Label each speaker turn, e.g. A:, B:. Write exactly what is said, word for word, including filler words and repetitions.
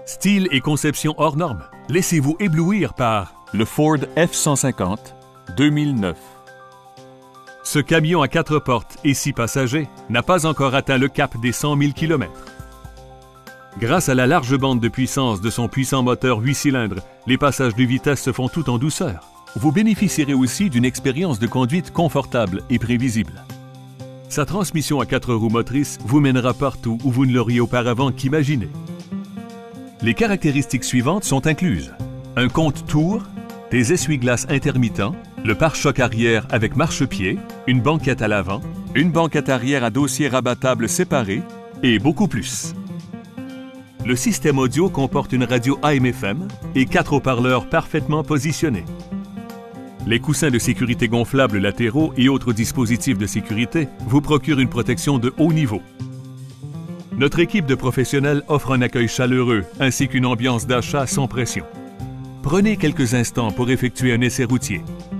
A: Style et conception hors normes. Laissez-vous éblouir par
B: le Ford F cent cinquante deux mille neuf.
A: ce camion à quatre portes et six passagers n'a pas encore atteint le cap des cent mille kilomètres. Grâce à la large bande de puissance de son puissant moteur huit cylindres, les passages de vitesse se font tout en douceur. Vous bénéficierez aussi d'une expérience de conduite confortable et prévisible. Sa transmission à quatre roues motrices vous mènera partout où vous ne l'auriez auparavant qu'imaginé. Les caractéristiques suivantes sont incluses. Un compte-tours, des essuie-glaces intermittents, le pare-choc arrière avec marchepied, une banquette à l'avant, une banquette arrière à dossier rabattable séparé et beaucoup plus. Le système audio comporte une radio A M F M et quatre haut-parleurs parfaitement positionnés. Les coussins de sécurité gonflables latéraux et autres dispositifs de sécurité vous procurent une protection de haut niveau. Notre équipe de professionnels offre un accueil chaleureux ainsi qu'une ambiance d'achat sans pression. Prenez quelques instants pour effectuer un essai routier.